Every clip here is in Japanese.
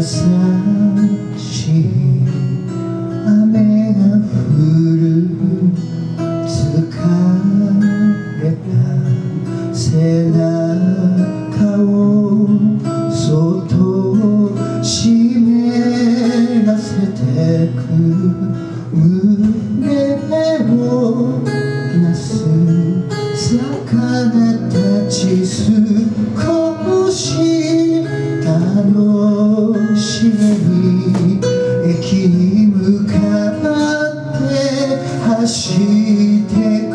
しい雨が降る疲れた背中をそっと湿らせてく胸をなす魚たち少し楽しみ駅に向かって走ってく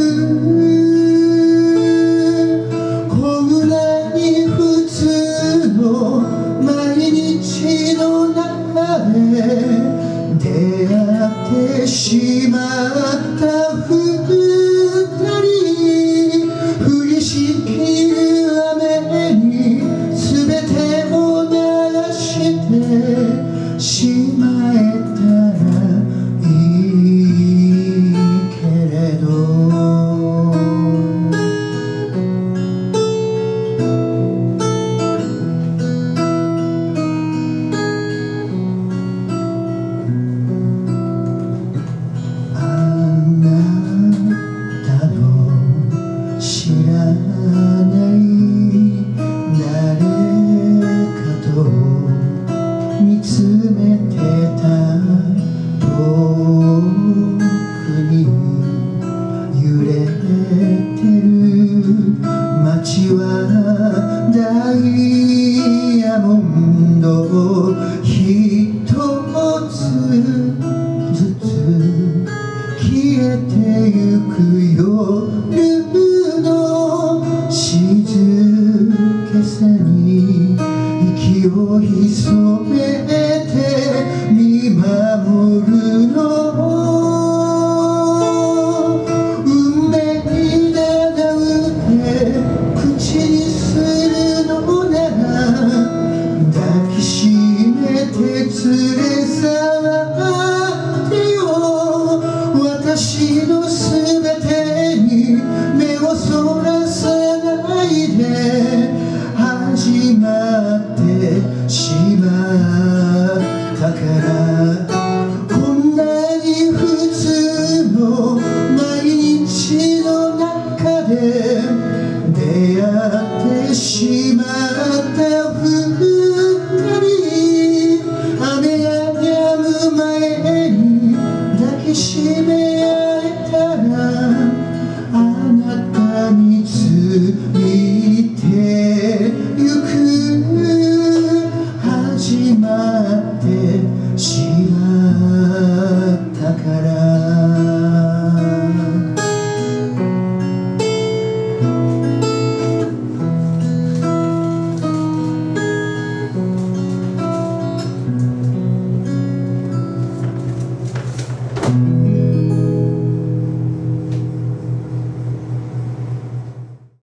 こんなに普通の毎日の中で出会ってしまった二人降りしきる雨に全てを流してしまえたらいいけれど知らない誰かと見つめてた遠くに揺れてる街はダイヤモンド一つずつ消えてゆく夜の静けさに息を潜めて見守るの運命だなんて口にするのなら抱きしめて連れ去ってよ私のすべてに目をそらさないで始まってしまったからこんなに普通の毎日の中で出会ってしまった二人雨が止む前に抱きしめ合えたらあなたについてゆく始まってしま